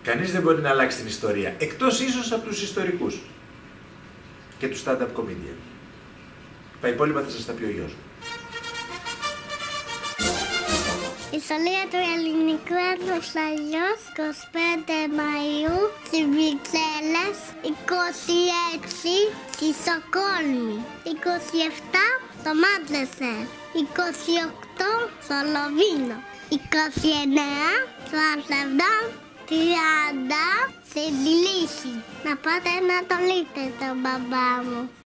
Κανείς δεν μπορεί να αλλάξει την ιστορία, εκτός ίσως από τους ιστορικούς και τους stand-up comedian. Τα υπόλοιπα θα σας τα πει ο γιος μου. Η ιστορία του ελληνικού έθνους αλλιώς 25 Μαΐου στις Βρυξέλλες, 26 στη Στοκχόλμη, 27 στο Μάντσεστερ, 28 στο Λονδίνο, 29 στο Αμστερντάμ, 30 στη Τbilisi. Να πάτε να το δείτε τον μπαμπά μου.